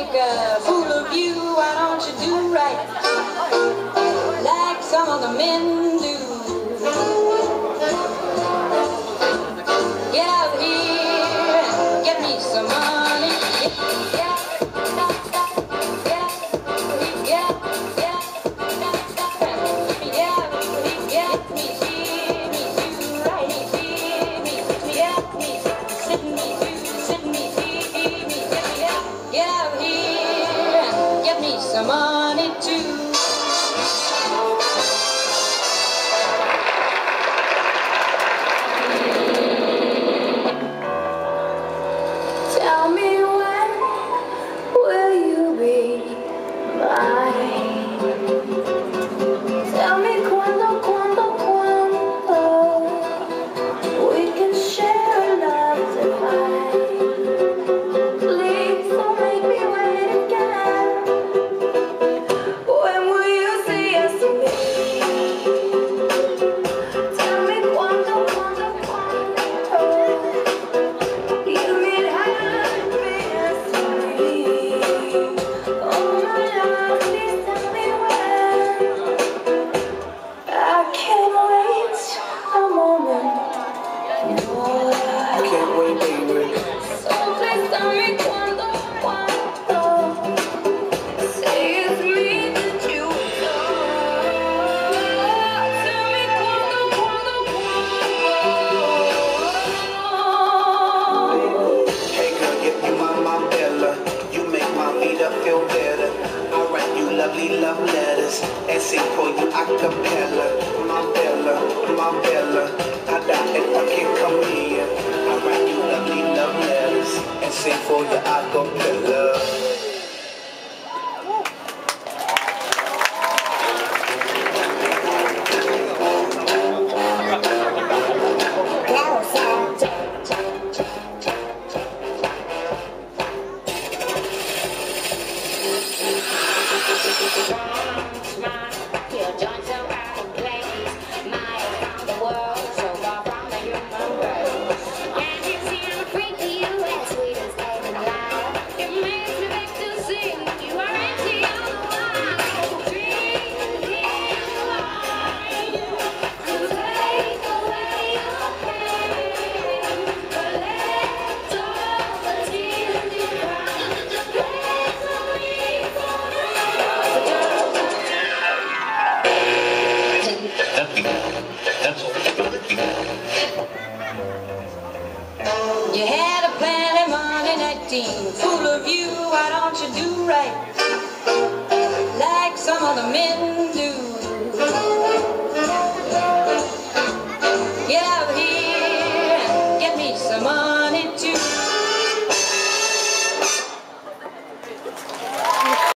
make a fool of you, why don't you do right like some other men do? Get out here and get me some money. Some money too. Tell me when will you be mine? Tell me cuando we can share love divine. Please don't make me wait again. Lovely love letters and sing for you a cappella. My Bella, I die if I can't come here. I write you lovely love letters and sing for you a cappella. You had a plan in morning 19. Fool of you, why don't you do right like some other men do? Get out here.